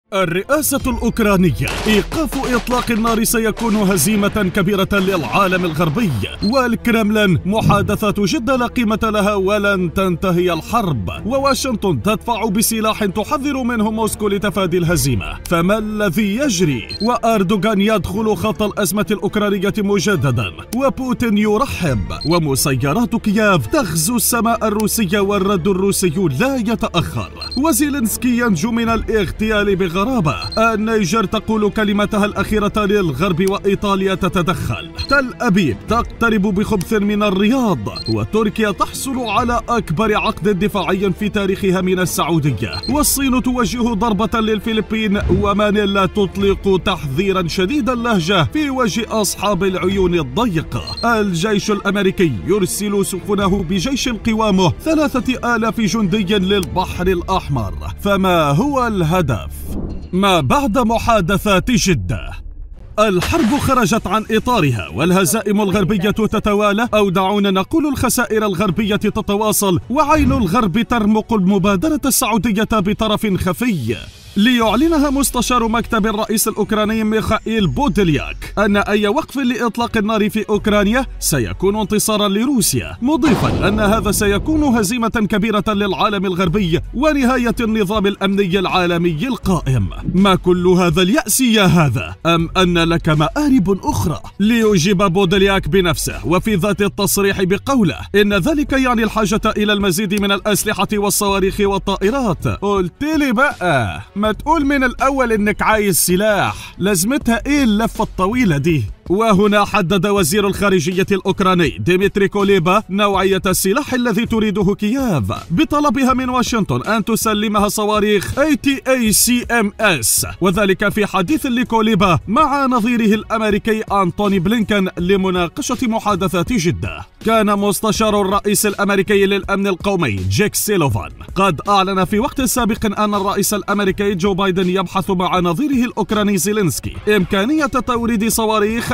الرئاسة الأوكرانية: إيقاف إطلاق النار سيكون هزيمة كبيرة للعالم الغربي. والكرملين: محادثات جدة لا قيمة لها ولن تنتهي الحرب. وواشنطن تدفع بسلاح تحذر منه موسكو لتفادي الهزيمة. فما الذي يجري؟ وأردوغان يدخل خط الأزمة الأوكرانية مجددا. وبوتين يرحب. ومسيرات كييف تغزو السماء الروسية والرد الروسي لا يتأخر. وزيلينسكي ينجو من الاغتيال بغرابة. النيجر تقول كلمتها الأخيرة للغرب وإيطاليا تتدخل. تل أبيب تقترب بخبث من الرياض. وتركيا تحصل على أكبر عقد دفاعي في تاريخها من السعودية. والصين توجه ضربة للفلبين. ومانيلا تطلق تحذيرا شديد اللهجة في وجه أصحاب العيون الضيقة. الجيش الأمريكي يرسل سفنه بجيش قوامه 3000 جندي للبحر الأحمر. فما هو الهدف؟ ما بعد محادثات جدة. الحرب خرجت عن إطارها والهزائم الغربية تتوالى، أو دعونا نقول الخسائر الغربية تتواصل، وعين الغرب ترمق المبادرة السعودية بطرف خفي ليعلنها مستشار مكتب الرئيس الأوكراني ميخائيل بودلياك أن أي وقف لإطلاق النار في أوكرانيا سيكون انتصارا لروسيا، مضيفا أن هذا سيكون هزيمة كبيرة للعالم الغربي ونهاية النظام الأمني العالمي القائم. ما كل هذا اليأس يا هذا؟ أم أن لك مآرب أخرى؟ ليجيب بودلياك بنفسه وفي ذات التصريح بقوله إن ذلك يعني الحاجة إلى المزيد من الأسلحة والصواريخ والطائرات. قلت لي بقى ما تقول من الأول إنك عايز سلاح، لازمتها إيه اللفة الطويلة دي؟ وهنا حدد وزير الخارجية الأوكراني ديمتري كوليبا نوعية السلاح الذي تريده كييف بطلبها من واشنطن أن تسلمها صواريخ ATACMS، وذلك في حديث لكوليبا مع نظيره الأمريكي أنتوني بلينكن لمناقشة محادثات جدة. كان مستشار الرئيس الأمريكي للأمن القومي جيك سيلوفان قد أعلن في وقت سابق أن الرئيس الأمريكي جو بايدن يبحث مع نظيره الأوكراني زيلينسكي إمكانية توريد صواريخ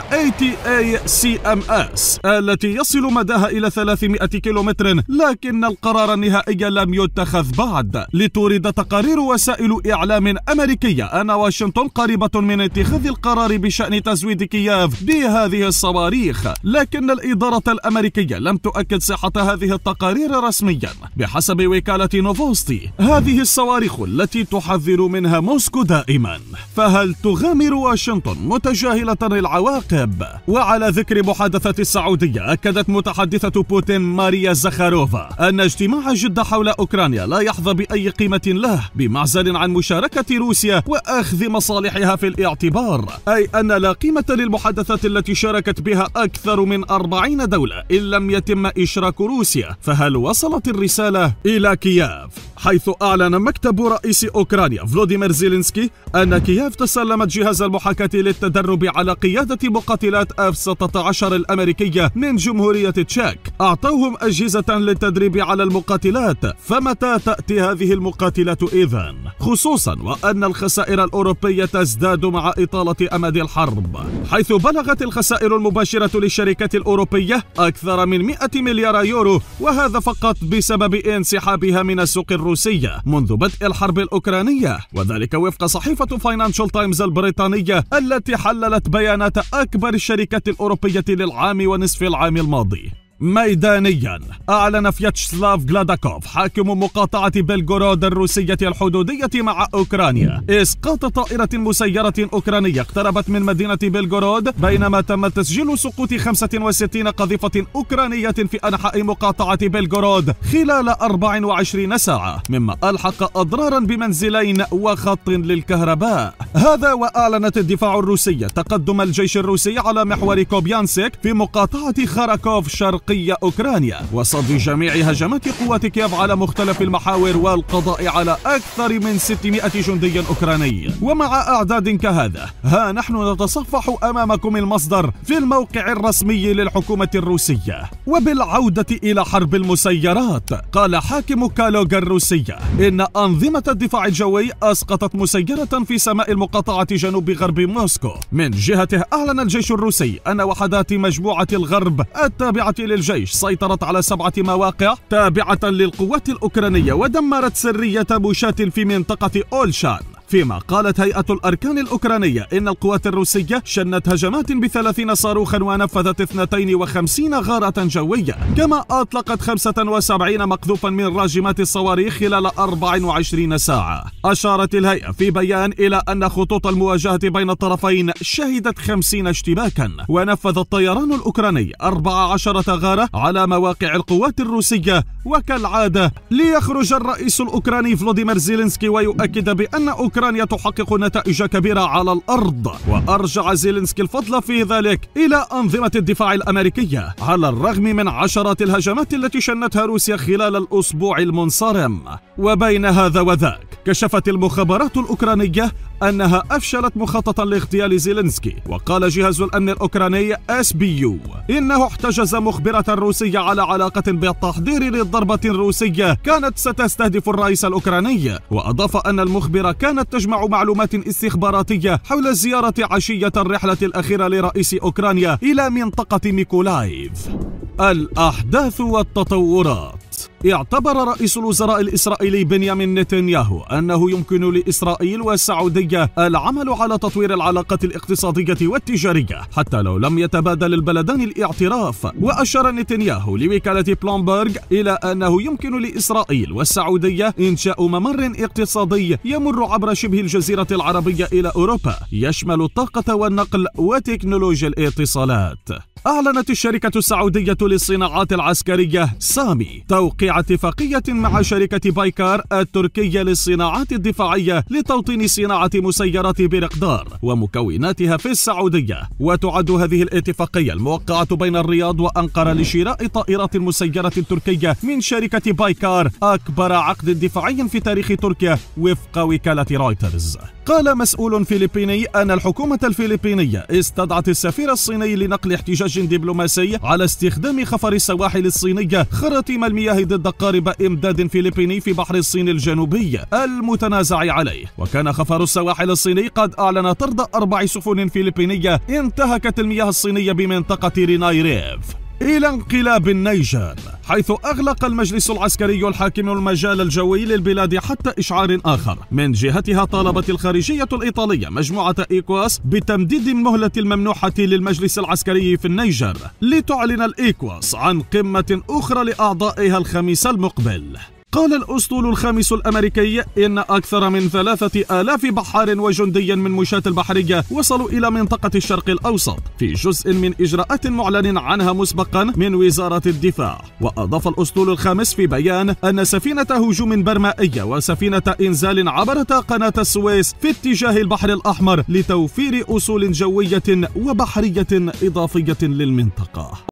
ATACMS التي يصل مداها إلى 300 كيلومتر، لكن القرار النهائي لم يتخذ بعد. لتورد تقارير وسائل إعلام أمريكية أن واشنطن قريبة من اتخاذ القرار بشأن تزويد كييف بهذه الصواريخ، لكن الإدارة الأمريكية لم تؤكد صحة هذه التقارير رسميا. بحسب وكالة نوفوستي، هذه الصواريخ التي تحذر منها موسكو دائما. فهل تغامر واشنطن متجاهلة العواقب؟ وعلى ذكر محادثة السعودية، أكدت متحدثة بوتين ماريا زخاروفا أن اجتماع جدة حول أوكرانيا لا يحظى بأي قيمة له، بمعزل عن مشاركة روسيا وأخذ مصالحها في الاعتبار، أي أن لا قيمة للمحادثات التي شاركت بها أكثر من 40 دولة إن لم يتم إشراك روسيا. فهل وصلت الرسالة إلى كييف؟ حيث أعلن مكتب رئيس أوكرانيا فلوديمير زيلينسكي أن كييف تسلمت جهاز المحاكاة للتدرب على قيادة مقاتلات F-16 الأمريكية من جمهورية تشيك. أعطوهم أجهزة للتدريب على المقاتلات، فمتى تأتي هذه المقاتلات إذن؟ خصوصا وأن الخسائر الأوروبية تزداد مع إطالة أمد الحرب، حيث بلغت الخسائر المباشرة للشركات الأوروبية أكثر من 100 مليار يورو، وهذا فقط بسبب انسحابها من السوق الروسية منذ بدء الحرب الأوكرانية، وذلك وفق صحيفة فاينانشال تايمز البريطانية التي حللت بيانات أكبر الشركات الأوروبية للعام ونصف العام الماضي. ميدانيا، أعلن فياتشسلاف غلاداكوف حاكم مقاطعة بلغورود الروسية الحدودية مع أوكرانيا إسقاط طائرة مسيرة أوكرانية اقتربت من مدينة بلغورود، بينما تم تسجيل سقوط 65 قذيفة أوكرانية في أنحاء مقاطعة بلغورود خلال 24 ساعة، مما ألحق أضرارا بمنزلين وخط للكهرباء. هذا وأعلنت الدفاع الروسي تقدم الجيش الروسي على محور كوبيانسك في مقاطعة خاراكوف شرقي أوكرانيا، وصد جميع هجمات قوات كييف على مختلف المحاور والقضاء على أكثر من 600 جندي أوكراني. ومع أعداد كهذا، ها نحن نتصفح أمامكم المصدر في الموقع الرسمي للحكومة الروسية. وبالعودة إلى حرب المسيرات، قال حاكم كالوغا الروسية إن أنظمة الدفاع الجوي أسقطت مسيرة في سماء المقاطعة جنوب غرب موسكو. من جهته، أعلن الجيش الروسي أن وحدات مجموعة الغرب التابعة للجيش سيطرت على 7 مواقع تابعة للقوات الأوكرانية ودمرت سرية بوشات في منطقة أولشان. فيما قالت هيئة الأركان الأوكرانية إن القوات الروسية شنت هجمات ب30 صاروخا ونفذت 52 غارة جوية، كما أطلقت 75 مقذوفا من راجمات الصواريخ خلال 24 ساعة. أشارت الهيئة في بيان إلى أن خطوط المواجهة بين الطرفين شهدت 50 اشتباكا، ونفذ الطيران الأوكراني 14 غارة على مواقع القوات الروسية. وكالعادة ليخرج الرئيس الأوكراني فلوديمير زيلينسكي ويؤكد بأن أوكرانيا تحقق نتائج كبيرة على الأرض، وأرجع زيلينسكي الفضل في ذلك إلى أنظمة الدفاع الأمريكية على الرغم من عشرات الهجمات التي شنتها روسيا خلال الأسبوع المنصرم. وبين هذا وذاك كشفت المخابرات الأوكرانية أنها أفشلت مخططا لاغتيال زيلينسكي، وقال جهاز الأمن الأوكراني SBU إنه احتجز مخبرة روسية على علاقة بالتحضير لضربة روسية كانت ستستهدف الرئيس الأوكراني، وأضاف أن المخبرة كانت تجمع معلومات استخباراتية حول زيارة عشية الرحلة الأخيرة لرئيس أوكرانيا إلى منطقة ميكولايف. الأحداث والتطورات. اعتبر رئيس الوزراء الإسرائيلي بنيامين نتنياهو أنه يمكن لإسرائيل والسعودية العمل على تطوير العلاقات الاقتصادية والتجارية حتى لو لم يتبادل البلدان الاعتراف. وأشار نتنياهو لوكالة بلومبرغ إلى أنه يمكن لإسرائيل والسعودية إنشاء ممر اقتصادي يمر عبر شبه الجزيرة العربية إلى أوروبا، يشمل الطاقة والنقل وتكنولوجيا الاتصالات. أعلنت الشركة السعودية للصناعات العسكرية سامي توقيع اتفاقية مع شركة بايكار التركية للصناعات الدفاعية لتوطين صناعة مسيرات برقدار ومكوناتها في السعودية. وتعد هذه الاتفاقية الموقعة بين الرياض وأنقرة لشراء طائرات مسيرة تركية من شركة بايكار أكبر عقد دفاعي في تاريخ تركيا وفق وكالة رويترز. قال مسؤول فلبيني أن الحكومة الفلبينية استدعت السفير الصيني لنقل احتجاج دبلوماسي على استخدام خفر السواحل الصينية خراطيم المياه ضد قارب إمداد فلبيني في بحر الصين الجنوبي المتنازع عليه. وكان خفر السواحل الصيني قد أعلن طرد 4 سفن فلبينية انتهكت المياه الصينية بمنطقة رينايريف. إلى انقلاب النيجر، حيث أغلق المجلس العسكري الحاكم المجال الجوي للبلاد حتى إشعار آخر. من جهتها طالبت الخارجية الإيطالية مجموعة إيكواس بتمديد المهلة الممنوحة للمجلس العسكري في النيجر، لتعلن الإيكواس عن قمة أخرى لأعضائها الخميس المقبل. قال الأسطول الخامس الأمريكي إن أكثر من 3000 بحار وجندي من مشاة البحرية وصلوا إلى منطقة الشرق الأوسط في جزء من إجراءات معلن عنها مسبقا من وزارة الدفاع. وأضاف الأسطول الخامس في بيان أن سفينة هجوم برمائية وسفينة إنزال عبرتا قناة السويس في اتجاه البحر الأحمر لتوفير أصول جوية وبحرية إضافية للمنطقة.